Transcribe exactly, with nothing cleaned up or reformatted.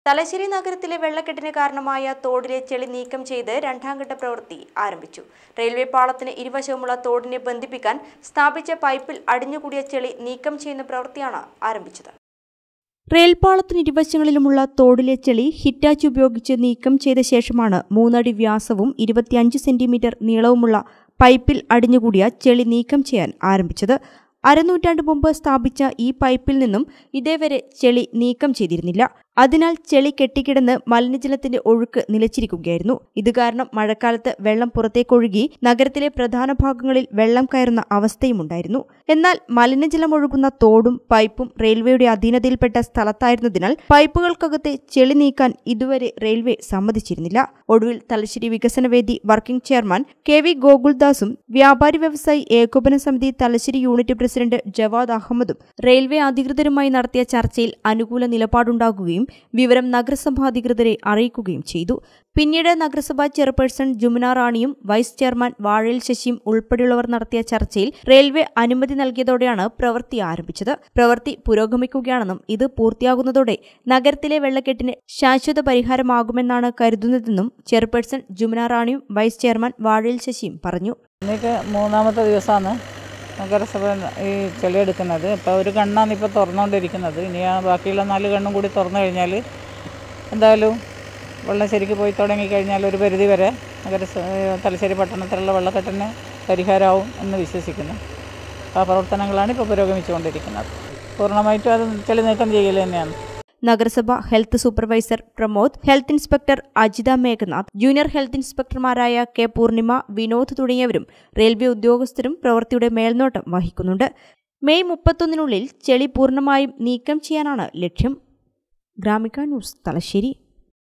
തലശ്ശേരി നഗരത്തിലെ വെള്ളക്കെട്ടിന് കാരണമായ തോടിലെ ചെളി നീക്കം ചെയ്ത് രണ്ടാം ഘട്ട പ്രവൃത്തി ആരംഭിച്ചു. റെയിൽവേ പാളത്തിന് ഇരുവശവുമുള്ള തോടിനെ ബന്ധിപ്പിക്കാൻ സ്ഥാപിച്ച പൈപ്പിൽ അടിഞ്ഞുകൂടിയ ചെളി നീക്കം ചെയ്യുന്ന പ്രവൃത്തിയാണ് ആരംഭിച്ചത്. റെയിൽപാളത്തിന് ഇരുവശങ്ങളിലുമുള്ള തോടിലെ ചെളി ഹിറ്റാച്ചി ഉപയോഗിച്ച് നീക്കം ചെയ്ത ശേഷമാണ് മൂന്നടി വ്യാസവും ഇരുപത്തിയഞ്ച് സെന്റിമീറ്റർ നീളവുമുള്ള പൈപ്പിൽ അടിഞ്ഞുകൂടിയ ചെളി നീക്കം ചെയ്യാൻ ആരംഭിച്ചത്. അരനൂറ്റാണ്ട് മുമ്പ് സ്ഥാപിച്ച ഈ പൈപ്പിൽ നിന്നും ഇതേവരെ ചെളി നീക്കം ചെയ്തിരുന്നില്ല. അതിനാൽ ചെളി കെട്ടിക്കിടന്ന് മലിനജലത്തിന്റെ ഒഴുക്ക് നിലച്ചിരിക്കുകയായിരുന്നു. ഇത് കാരണം മഴക്കാലത്ത് വെള്ളം പുറത്തേക്കൊഴുകി നഗരത്തിലെ പ്രധാന ഭാഗങ്ങളിൽ വെള്ളം കയറുന്ന അവസ്ഥയുമുണ്ടായിരുന്നു. എന്നാൽ മലിനജലം ഒഴുകുന്ന തോടും പൈപ്പും റെയിൽവേയുടെ അധീനതയിൽപ്പെട്ട സ്ഥലത്തായിരുന്നതിനാൽ പൈപ്പുകൾക്കകത്തെ ചെളി നീക്കാൻ ഇതുവരെ റെയിൽവേ സമ്മതിച്ചിരുന്നില്ല. ഒടുവിൽ തലശ്ശേരി വികസനവേദി വർക്കിംഗ് ചെയർമാൻ കെ വി ഗോകുൽദാസും വ്യാപാരി വ്യവസായി ഏകോപന സമിതി തലശ്ശേരി യൂണിറ്റ് പ്രസിഡന്റ് ജവാദ് അഹമ്മദും റെയിൽവേ അധികൃതരുമായി നടത്തിയ ചർച്ചയിൽ അനുകൂല നിലപാടുണ്ടാകുകയും വിവരം നഗരസഭാ അധികൃതരെ അറിയിക്കുകയും ചെയ്തു. പിന്നീട് നഗരസഭാ ചെയർപേഴ്സൺ ജുമുന റാണിയും വൈസ് ചെയർമാൻ വാഴയിൽ ശശിയും ഉൾപ്പെടെയുള്ളവർ നടത്തിയ ചർച്ചയിൽ റെയിൽവേ അനുമതി നൽകിയതോടെയാണ് പ്രവൃത്തി ആരംഭിച്ചത്. പ്രവൃത്തി പുരോഗമിക്കുകയാണെന്നും ഇത് പൂർത്തിയാകുന്നതോടെ നഗരത്തിലെ വെള്ളക്കെട്ടിന് ശാശ്വത പരിഹാരമാകുമെന്നാണ് കരുതുന്നതെന്നും ചെയർപേഴ്സൺ ജുമുന റാണിയും വൈസ് ചെയർമാൻ വാഴയിൽ ശശിയും പറഞ്ഞു. മൂന്നാമത്തെ ദിവസമാണ് നഗരസഭ ഈ ചെളിയെടുക്കുന്നത്. ഇപ്പോൾ ഒരു കണ്ണാണ് ഇപ്പോൾ തുറന്നുകൊണ്ടിരിക്കുന്നത്. ഇനി ആ ബാക്കിയുള്ള നാല് കണ്ണും കൂടി തുറന്നു കഴിഞ്ഞാൽ എന്തായാലും വെള്ളം ശരിക്ക് പോയി തുടങ്ങിക്കഴിഞ്ഞാൽ ഒരു പരിധി വരെ നഗരസഭ തലശ്ശേരി പട്ടണത്തിലുള്ള വെള്ളക്കെട്ടിന് പരിഹാരമാവും എന്ന് വിശ്വസിക്കുന്നു. ആ പ്രവർത്തനങ്ങളാണ് ഇപ്പോൾ പുരോഗമിച്ചുകൊണ്ടിരിക്കുന്നത്. പൂർണ്ണമായിട്ടും അത് ചെളി നീക്കം ചെയ്യൽ തന്നെയാണ്. നഗരസഭ health supervisor Pramod, health inspector Ajitha Meghanath, junior health ഇൻസ്പെക്ടർമാരായ കെ പൂർണിമ, വിനോദ് തുടങ്ങിയവരും റെയിൽവേ ഉദ്യോഗസ്ഥരും പ്രവൃത്തിയുടെ മേൽനോട്ടം വഹിക്കുന്നുണ്ട്. മെയ് മുപ്പത്തൊന്നിനുള്ളിൽ ചെളി പൂർണ്ണമായും നീക്കം ചെയ്യാനാണ് ലക്ഷ്യം. ഗ്രാമിക ന്യൂസ്, തലശ്ശേരി.